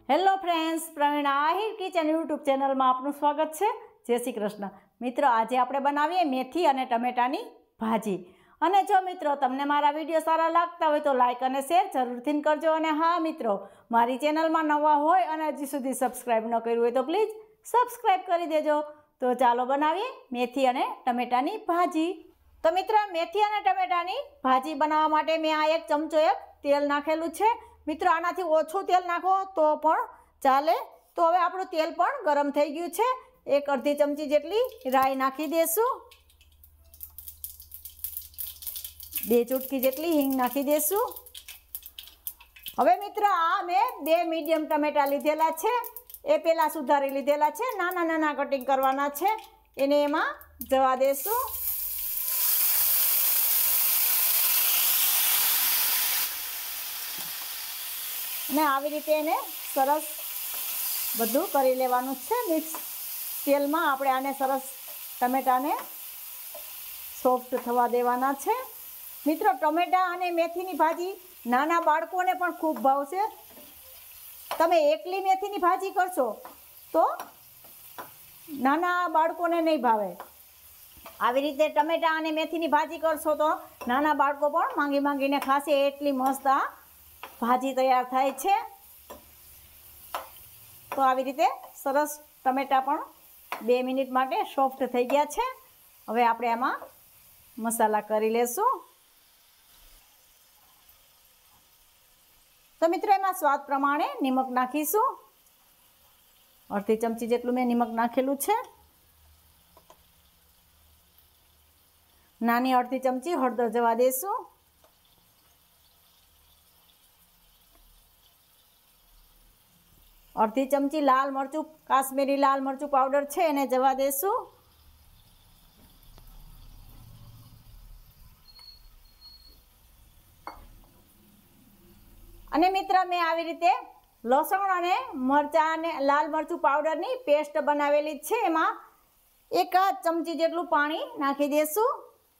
Hello friends, Praveen Ahir kitchen YouTube ચેનલમાં આપનું સ્વાગત છે। જય શ્રી કૃષ્ણ। મિત્રો, આજે આપણે બનાવીએ મેથી અને ટમેટાની ભાજી। અને જો મિત્રો તમને મારા વિડીયો સારા લાગતા હોય તો લાઇક અને શેર જરૂરથી કરજો। અને હા મિત્રો, મારી ચેનલમાં નવા હોય અને હજી સુધી સબસ્ક્રાઈબ ન કર્યું હોય તો પ્લીઝ સબસ્ક્રાઈબ કરી દેજો। તો ચાલો બનાવીએ મેથી અને ટમેટાની ભાજી। તો મિત્રો, મેથી અને ટમેટાની ભાજી બનાવવા માટે મેં આ 1 ચમચો તેલ નાખેલું છે। મિત્રો, આનાથી ઓછું તેલ નાખો તો પણ ચાલે। તો હવે આપણું તેલ પણ ગરમ થઈ ગયું છે। 1 અડધી ચમચી જેટલી રાઈ નાખી દેશું। 2 ચૂટકી જેટલી હિંગ નાખી દેશું। હવે મિત્રો, આ મેં 2 મીડિયમ ટમેટા લીધેલા છે, એ પહેલાં સુધારી લીધેલા છે। નાના નાના કટિંગ કરવાના છે, એને એમાં જવા દેશું। અને આવી રીતે એને સરસ બધું કરી લેવાનું છે મિક્સ। તેલમાં આપણે આને સરસ ટમેટાને સોફ્ટ થવા દેવાના છે। મિત્રો, ટમેટા અને મેથીની ભાજી નાના બાળકોને પણ ખૂબ ભાવશે। તમે એકલી મેથીની ભાજી કરશો તો નાના બાળકોને નહીં ભાવે। આવી રીતે ટમેટા અને મેથીની ભાજી કરશો તો નાના બાળકો પણ માંગી માંગીને ખાશે, એટલી મસ્ત આ ભાજી તૈયાર થાય છે। તો આવી રીતે સરસ ટમેટા પણ 2 મિનિટ માટે સોફ્ટ થઈ ગયા છે। હવે આપણે આમાં મસાલા કરી લેશું। તો મિત્રો, એમાં સ્વાદ પ્રમાણે નિમક નાખીશું। અડધી ચમચી જેટલું મેં નિમક નાખેલું છે। નાની અડધી ચમચી હળદર જવા દેશું। અડધી ચમચી લાલ મરચું, કાશ્મીરી લાલ મરચું પાવડર છે, એને જવા દેશું। અને મિત્ર, મેં આવી રીતે લસણ અને મરચાં અને લાલ મરચું પાવડરની પેસ્ટ બનાવેલી છે, એમાં 1 ચમચી જેટલું પાણી નાખી દેશું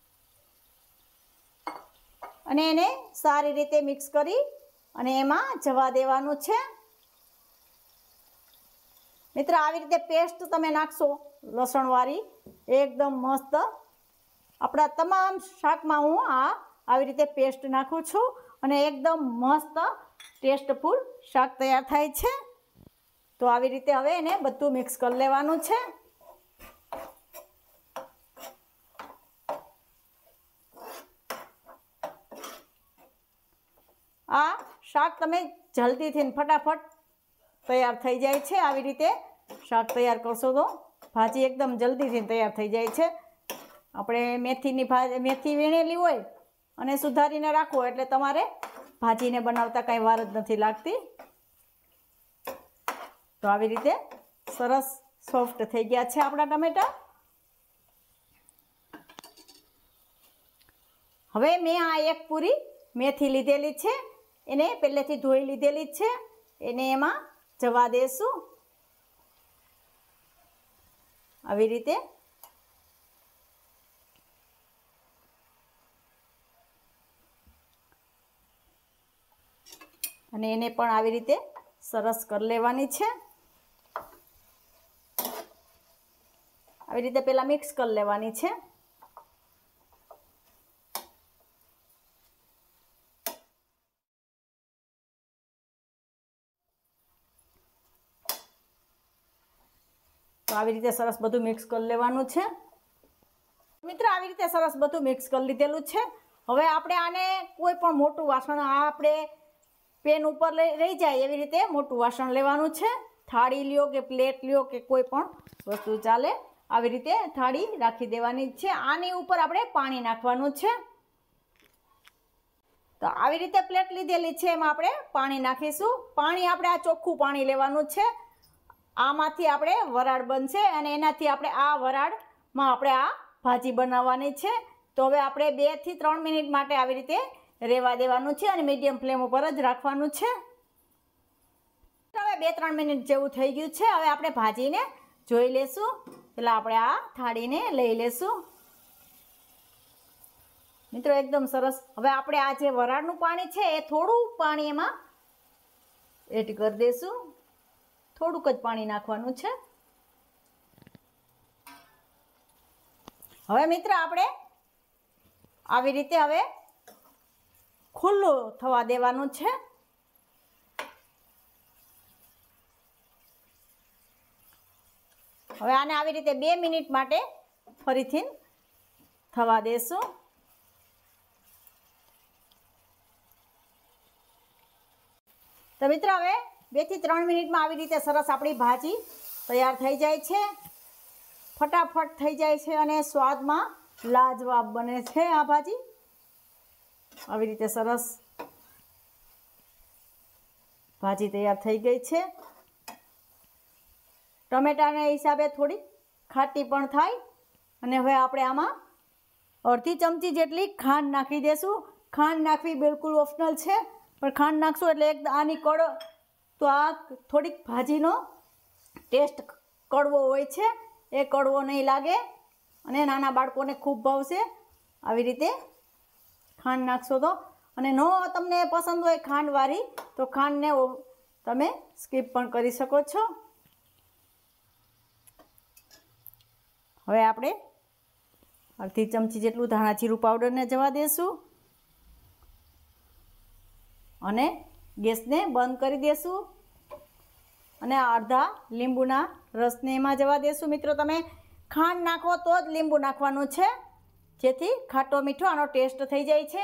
અને એને સારી રીતે મિક્સ કરી અને એમાં જવા દેવાનું છે। મિત્ર, આવી રીતે પેસ્ટ તમે નાખશો લસણવાળી, એકદમ મસ્ત આપણા તમામ શાકમાં હું આવી રીતે પેસ્ટ નાખું છું અને એકદમ મસ્ત ટેસ્ટફુલ શાક તૈયાર થાય છે। તો આવી રીતે હવે એને બધું મિક્સ કરી લેવાનું છે। આ શાક તમે જલ્દીથી ફટાફટ તૈયાર થઈ જાય છે। આવી રીતે શાક તૈયાર કરશો તો ભાજી એકદમ જલ્દીથી તૈયાર થઈ જાય છે। આપણે મેથી વીણેલી હોય અને સુધારીને રાખો એટલે તમારે ભાજીને બનાવતા કાંઈ વાર જ નથી લાગતી। તો આવી રીતે સરસ સોફ્ટ થઈ ગયા છે આપણા ટમેટા। હવે મેં આ 1 પૂરી મેથી લીધેલી છે, એને પહેલેથી ધોઈ લીધેલી જ છે, એને એમાં જવા દેશું આવી રીતે। અને એને પણ આવી રીતે સરસ કરી લેવાની છે। આવી રીતે પહેલા મિક્સ કરી લેવાની છે। તો આવી રીતે સરસ બધું મિક્સ કરી લેવાનું છે। મિત્રો, આવી રીતે સરસ બધું મિક્સ કરી લીધેલું છે। હવે આપણે આને કોઈ પણ મોટું વાસણ, આપણે પેન ઉપર રહી જાય એવી રીતે મોટું વાસણ લેવાનું છે। થાળી લ્યો કે પ્લેટ લ્યો કે કોઈ પણ વસ્તુ ચાલે, આવી રીતે થાળી રાખી દેવાની છે। આની ઉપર આપણે પાણી નાખવાનું છે। તો આવી રીતે પ્લેટ લીધેલી છે, એમાં આપણે પાણી નાખીશું। પાણી આપણે આ ચોખ્ખું પાણી લેવાનું છે। આમાંથી આપણે વરાળ બનશે અને એનાથી આપણે આ વરાળમાં આપણે આ ભાજી બનાવવાની છે। તો હવે આપણે 2 થી 3 મિનિટ માટે આવી રીતે રહેવા દેવાનું છે અને મીડિયમ ફ્લેમ ઉપર જ રાખવાનું છે। હવે 2-3 મિનિટ જેવું થઈ ગયું છે। હવે આપણે ભાજીને જોઈ લેશું। પહેલાં આપણે આ થાળીને લઈ લેશું। મિત્રો, એકદમ સરસ। હવે આપણે આ જે વરાળનું પાણી છે એ થોડું પાણી એમાં એડ કરી દઈશું। થોડુંક જ પાણી નાખવાનું છે. હવે મિત્ર આપણે આવી રીતે હવે ખુલ્લું થવા દેવાનું છે. હવે આને આવી રીતે 2 મિનિટ માટે ફરીથી થવા દેશું. તો મિત્રો હવે 2 થી 3 મિનિટમાં આવી રીતે સરસ આપણી ભાજી તૈયાર થઈ જાય છે. ફટાફટ થઈ જાય છે અને સ્વાદમાં લાજવાબ બને છે આ ભાજી. આવી રીતે સરસ ભાજી તૈયાર થઈ ગઈ છે. ટમેટાના હિસાબે થોડી ખાટી પણ થાય. અને હવે આપણે આમાં અડધી ચમચી જેટલી ખાંડ નાખી દેશું. ખાંડ નાખવી બિલકુલ ઓપ્શનલ છે, પણ ખાંડ નાખશું એટલે એક આની તો આ થોડીક ભાજીનો ટેસ્ટ કડવો હોય છે, એ કડવો નહીં લાગે અને નાના બાળકોને ખૂબ ભાવશે. આવી રીતે ખાંડ નાખશો તો. અને નો તમને પસંદ હોય ખાંડવાળી તો ખાંડને તમે સ્કીપ પણ કરી શકો છો. હવે આપણે અડધી ચમચી જેટલું ધાણા જીરું પાવડરને જવા દેશું અને ગેસને બંધ કરી દેશું. અને અડધા લીંબુના રસને એમાં જવા દેશું. મિત્રો તમે ખાંડ નાખો તો જ લીંબુ નાખવાનું છે, જેથી ખાટો મીઠો આનો ટેસ્ટ થઈ જાય છે.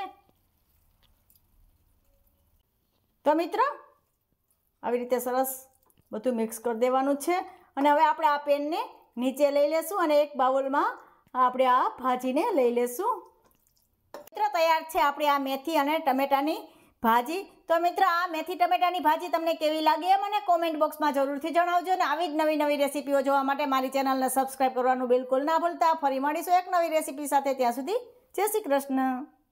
તો મિત્રો આવી રીતે સરસ બધું મિક્સ કરી દેવાનું છે. અને હવે આપણે આ પેનને નીચે લઈ લેશું અને એક બાઉલમાં આપણે આ ભાજીને લઈ લેશું. મિત્રો તૈયાર છે આપણી આ મેથી અને ટમેટાની ભાજી. તો મિત્રો આ મેથી ટમેટાની ભાજી તમને કેવી લાગી એ મને કોમેન્ટ બોક્સમાં જરૂરથી જણાવજો. અને આવી જ નવી નવી રેસીપીઓ જોવા માટે મારી ચેનલને સબસ્ક્રાઈબ કરવાનું બિલકુલ ના ભૂલતા. ફરી મળીશું એક નવી રેસીપી સાથે. ત્યાં સુધી જય શ્રી કૃષ્ણ.